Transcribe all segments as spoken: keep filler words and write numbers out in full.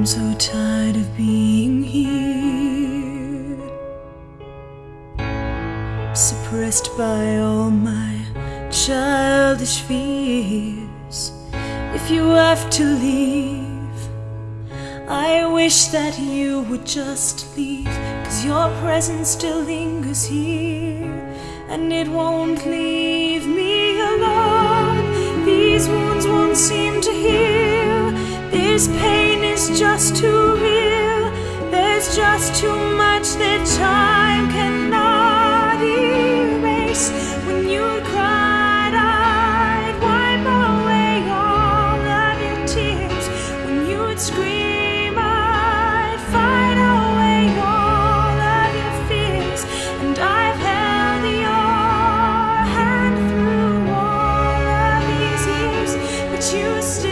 so tired of being here, suppressed by all my childish fears. If you have to leave, I wish that you would just leave, 'cause your presence still lingers here, and it won't leave me alone. These wounds won't seem to heal. This pain is just too real. There's just too much that time cannot erase. When you cried, I'd wipe away all of your tears. When you'd scream, I'd fight away all of your fears. And I've held your hand through all of these years, but you still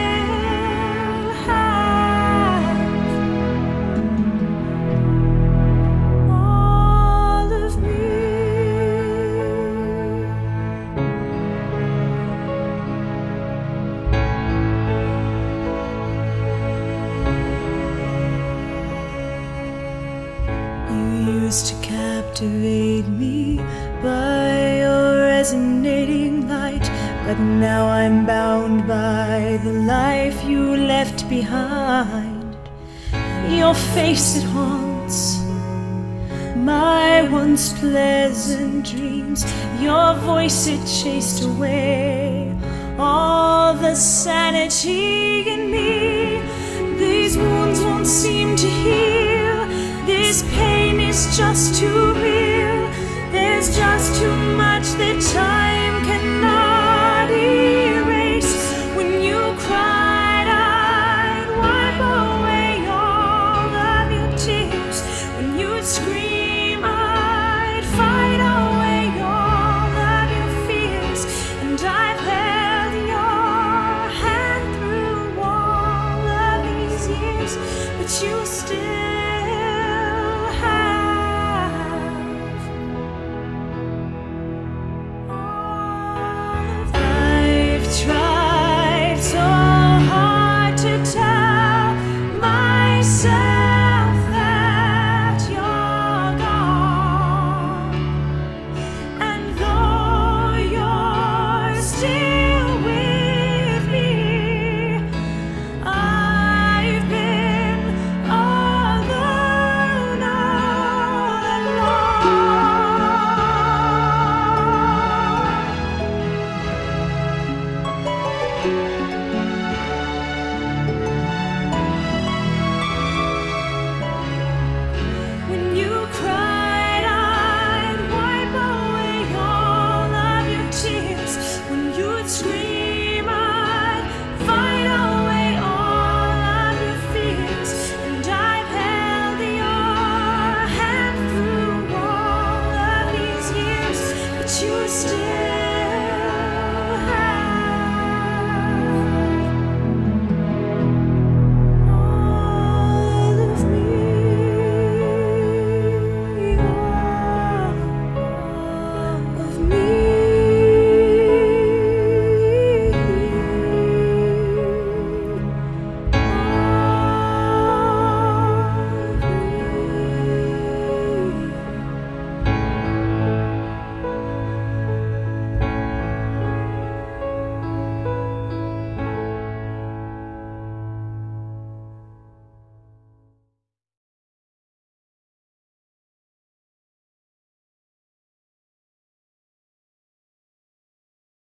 to captivate me by your resonating light, but now I'm bound by the life you left behind. Your face, it haunts my once pleasant dreams. Your voice, it chased away all the sanity in me. These wounds won't seem to heal. This pain is just too real. There's just too much that time cannot erase. When you cried, I'd wipe away all of your tears. When you'd scream, I'd fight away all of your fears. And I've held your hand through all of these years, but you still tried so hard to tell myself that you're gone, and though you're still with me, I've been alone all along. When you cried, I'd wipe away all of your tears. When you'd scream,